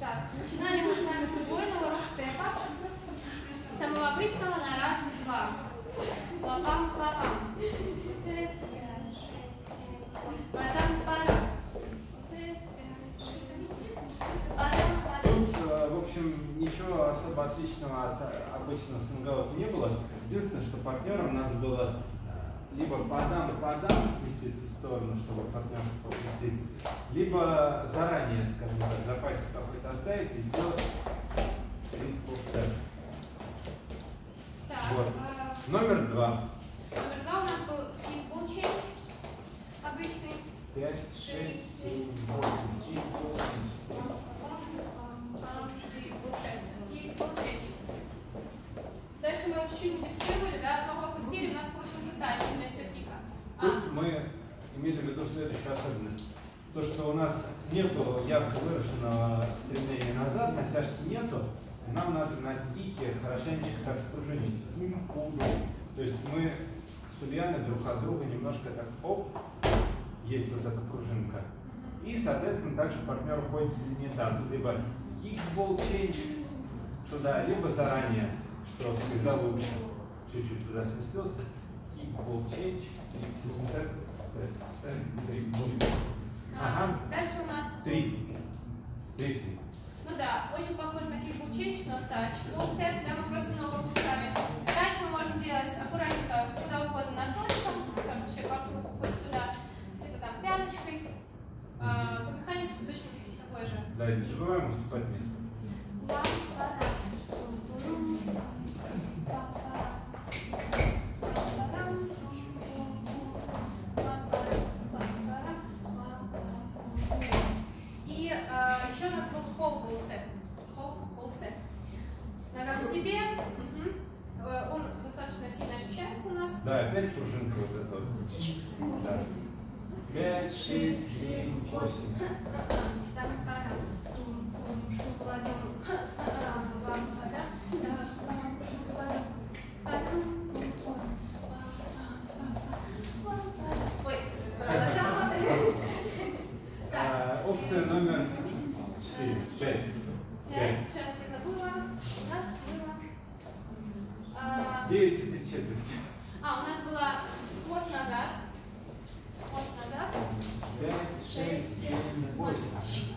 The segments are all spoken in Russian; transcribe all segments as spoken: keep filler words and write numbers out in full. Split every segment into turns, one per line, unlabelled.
Так, начинаем мы с вами с удвоенного рок-степа. Самого обычного на раз, два. Лапам, лапам. Парам, парам.
Тут, в общем, ничего особо отличного от обычного синг-аута не было. Единственное, что партнерам надо было либо подам, подам сместиться в сторону, чтобы партнершу попустить, либо заранее, скажем так, в запасе какой-то оставить и сделать triple step.
Так,
Вот.
а...
Номер два.
Номер два у нас был triple change. Обычный.
Пять, шесть, семь, восемь. Triple change.
Дальше мы чуть-чуть модифицировали, да, одного форсили, у нас получился тач вместо пика.
Тут а. мы имели в виду следующую особенность. То, что у нас нету ярко выраженного стремления назад, натяжки нету, и нам надо на пике хорошенечко так спружинить. То есть мы с Ульяной друг от друга немножко так, оп, есть вот эта пружинка. И, соответственно, также партнер уходит в середине танца. Либо kickball change туда, либо заранее, что всегда лучше. Чуть-чуть туда сместился. Kickball change. Ага.
Дальше у нас...
Три. Третий.
Ну да, очень похож на kickball change, но тач. Full step, да, мы просто ногу опускаем. Тач мы можем делать аккуратненько, куда угодно носочком, там вообще хоть сюда, либо там пяточкой. А, по механике все точно такое же.
Да, не забываем уступать место.
Да, да, да. И а, еще у нас был hold full step. Hold full step. Нога к себе. Угу. Он достаточно сильно ощущается у нас.
Да, опять пружинка вот эта вот. Да. Пять, шесть, семь, восемь.
Ой.
А, опция номер четыре. Пять.
Пять. Сейчас я забыла. У нас было... А...
Девять и три четверти.
А, у нас была хвост назад. Хвост назад.
Пять, шесть, семь, восемь.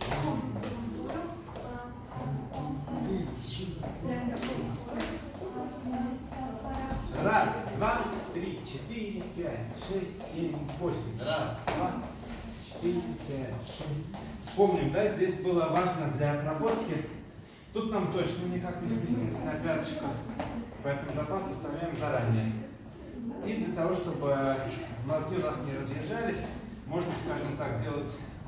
Раз, два, три, четыре, пять, шесть, семь, восемь. Раз, два, четыре, пять, шесть. Помним, да, здесь было важно для отработки. Тут нам точно никак не сместиться на пяточку, поэтому запас оставляем заранее. И для того, чтобы мозги у нас не разъезжались, можно, скажем так, делать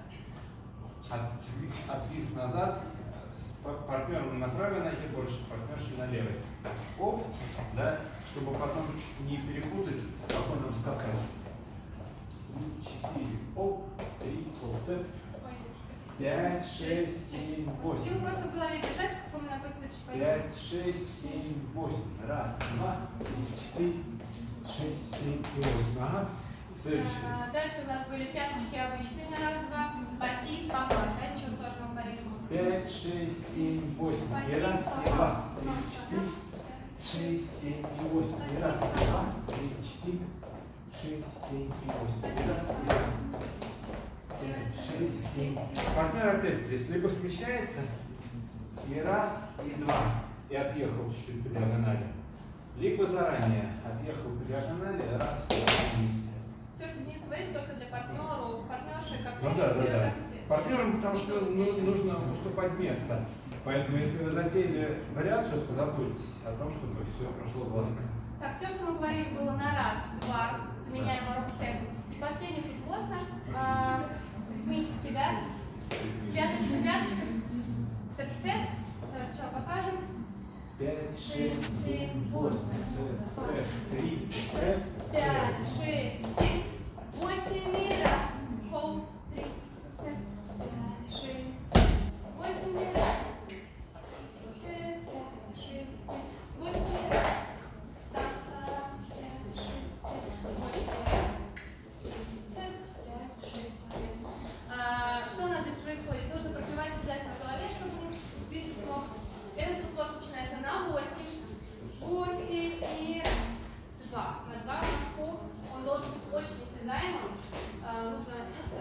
отвис назад с партнером на правой ноге больше, партнершей на левой. Оп, да, чтобы потом не перепутать, спокойно скакать. Четыре, оп, три, полстеп. Пять, шесть, семь, восемь.
Ему просто в голове держать, в каком ногой следующий пойдет.
Пять, шесть, семь, восемь. Раз, два, три, четыре, шесть, семь и восемь. Ага. Следующий.
А, дальше у нас были пяточки обычные на раз, два. Бати, папа. Да, ничего сложного по ритму.
Пять, шесть, семь, восемь. И раз, и два, три, четыре, шесть, семь и восемь. И раз, и два, три, четыре, шесть, семь и восемь. И раз, и два. шесть, семь. Партнер опять здесь либо смещается, и раз, и два, и отъехал чуть-чуть по диагонали, либо заранее отъехал по диагонали, раз, и два вместе.
Все, что Денис говорит, только для партнеров, партнерши, как
Ну
чаще
да, да,
вперед,
да.
как те.
Партнерам, потому что ну, нужно уступать место. Поэтому, если вы затеяли вариацию, позаботьтесь о том, чтобы все прошло гладко.
Так, все, что мы говорили, было на раз, два, заменяем рок-степ. И последний футбол наш, а, ритмический, да? Пяточка, пяточка, степ-степ. Давай сначала покажем.
Пять, шесть, семь, восемь. Степ, три, степ.
Пять, шесть, семь, восемь и раз. Hold, три, степ. Пять, шесть, семь, восемь и раз. Степ, пять, шесть, семь, восемь и раз. Так, пять, шесть, семь, восемь и раз. Степ, пять, шесть, семь. А, что у нас здесь происходит? Нужно пропивать обязательно в голове, чтобы не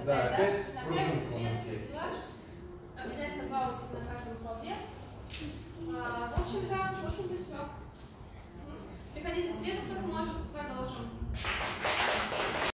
Да,
да?
опять
Напрячь
пружинка у нас
пресс,
есть.
дела. Обязательно пауза на каждом колбе. А, в общем-то, в общем-то все. Приходите в среду, кто сможет, продолжим.